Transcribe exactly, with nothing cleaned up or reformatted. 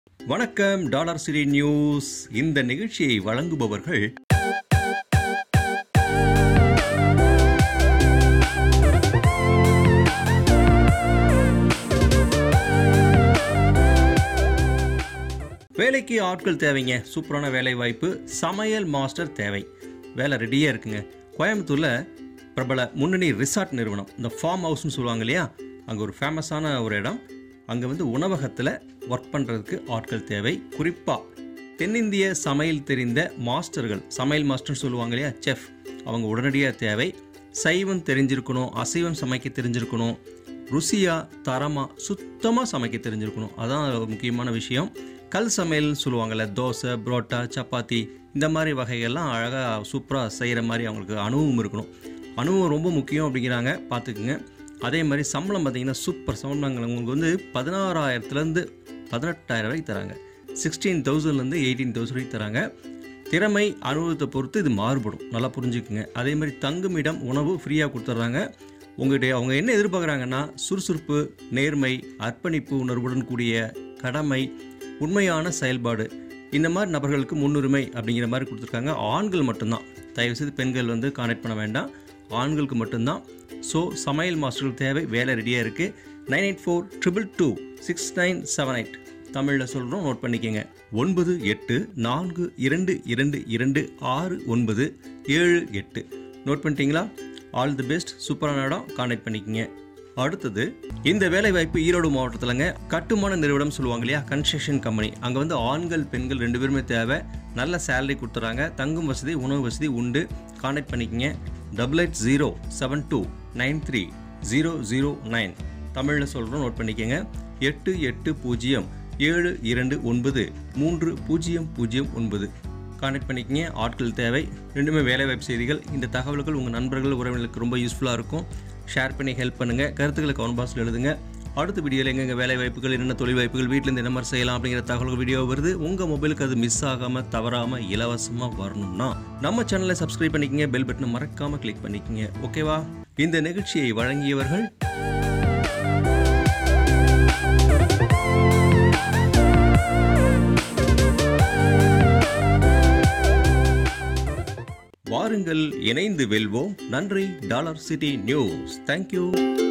வணக்கம் dollar City news. இந்த நிகழ்ச்சியை வழங்குபவர்கள் வேலைக்கு ஆட்கள் தேவைங்க. சூப்பரான வேலை வாய்ப்பு. சமையல் மாஸ்டர் தேவை. வேலை ரெடியாக இருக்குங்க. கோயம்புத்தூரில் பிரபல முன்னணி ரிசார்ட் நிறுவனம், இந்த ஃபார்ம் ஹவுஸ்னு சொல்லுவாங்க இல்லையா, அங்கே ஒரு ஃபேமஸான ஒரு இடம். அங்கே வந்து உணவகத்தில் ஒர்க் பண்ணுறதுக்கு ஆட்கள் தேவை. குறிப்பாக தென்னிந்திய சமையல் தெரிந்த மாஸ்டர்கள், சமையல் மாஸ்டர்னு சொல்லுவாங்க இல்லையா, செஃப், அவங்க உடனடியாக தேவை. சைவம் தெரிஞ்சிருக்கணும், அசைவம் சமைக்க தெரிஞ்சிருக்கணும், ருசியாக தரமாக சுத்தமாக சமைக்க தெரிஞ்சிருக்கணும். அதான் முக்கியமான விஷயம். கல் சமையல்னு சொல்லுவாங்கள்ல, தோசை, புரோட்டா, சப்பாத்தி, இந்த மாதிரி வகைகள்லாம் அழகாக சூப்பராக செய்கிற மாதிரி அவங்களுக்கு அனுபவம் இருக்கணும். அனுபவம் ரொம்ப முக்கியம் அப்படிங்கிறாங்க, பார்த்துக்குங்க. அதே மாதிரி சம்பளம் பார்த்திங்கன்னா சூப்பர் சம்பளம். உங்களுக்கு வந்து பதினாறாயிரத்துலேருந்து பதினெட்டாயிரம் வரைக்கும் தராங்க. சிக்ஸ்டீன் தௌசண்ட்லேருந்து எயிட்டீன் தௌசண்ட் வரைக்கும் தராங்க. திறமை அனுபவத்தை பொறுத்து இது மாறுபடும், நல்லா புரிஞ்சுக்குங்க. அதே மாதிரி தங்குமிடம், உணவு ஃப்ரீயாக கொடுத்துட்றாங்க. உங்கள்கிட்ட அவங்க என்ன எதிர்பார்க்குறாங்கன்னா சுறுசுறுப்பு, நேர்மை, அர்ப்பணிப்பு உணர்வுடன் கூடிய கடமை, உண்மையான செயல்பாடு, இந்த மாதிரி நபர்களுக்கு முன்னுரிமை அப்படிங்கிற மாதிரி கொடுத்துருக்காங்க. ஆண்கள் மட்டும்தான், தயவுசெய்து பெண்கள் வந்து கான்டாக்ட் பண்ண வேண்டாம், ஆண்களுக்கு மட்டும்தான். ஸோ சமையல் மாஸ்டர்கள் தேவை. வேலை ரெடியாக இருக்குது. Nine eight four triple two six nine seven eight தமிழில் சொல்கிறோம், நோட் பண்ணிக்கோங்க. ஒன்பது எட்டு நான்கு இரண்டு இரண்டு இரண்டு ஆறு ஒன்பது ஏழு எட்டு நோட் பண்ணிட்டீங்களா? All the best. சூப்பரான இடம், கான்டாக்ட் பண்ணிக்கோங்க. அடுத்தது இந்த வேலைவாய்ப்பு ஈரோடு மாவட்டத்தில்ங்க. கட்டுமான நிறுவனம் சொல்லுவாங்க இல்லையா, கன்ஸ்ட்ரக்ஷன் கம்பெனி. அங்கே வந்து ஆண்கள் பெண்கள் ரெண்டு பேருமே தேவை. நல்ல சேலரி கொடுத்துறாங்க. தங்கும் வசதி, உணவு வசதி உண்டு. கான்டாக்ட் பண்ணிக்கோங்க. Double eight zero seven two nine three zero zero nine தமிழில் சொல்கிறோம், நோட் பண்ணிக்கோங்க. எட்டு எட்டு பூஜ்ஜியம் ஏழு இரண்டு ஒன்பது மூன்று பூஜ்ஜியம் பூஜ்ஜியம் ஒன்பது கான்டாக்ட் பண்ணிக்கங்க. ஆட்கள் தேவை. ரெண்டுமே வேலைவாய்ப்பு செய்திகள். இந்த தகவல்கள் உங்கள் நண்பர்கள், உறவினர்களுக்கு ரொம்ப யூஸ்ஃபுல்லாக இருக்கும். ஷேர் பண்ணி ஹெல்ப் பண்ணுங்கள். கருத்துக்களை கமெண்ட் பாக்ஸில் எழுதுங்க. அடுத்த வீடியோவில் எங்கெங்கே வேலை வாய்ப்புகள், என்னென்ன தொழில் வாய்ப்புகள், வீட்டிலேருந்து என்ன மாதிரி செய்யலாம் அப்படிங்கிற தகவல்கள் வீடியோ வருது. உங்கள் மொபைலுக்கு அது மிஸ் ஆகாமல், தவறாமல், இலவசமாக வரணும்னா நம்ம சேனலை சப்ஸ்கிரைப் பண்ணிக்கங்க. பெல் பட்டனை மறக்காமல் கிளிக் பண்ணிக்கங்க. ஓகேவா? இந்த நிகழ்ச்சியை வழங்கியவர்கள் வாருங்கள், இணைந்து வெல்வோம். நன்றி. Dollar City News. தேங்க்யூ.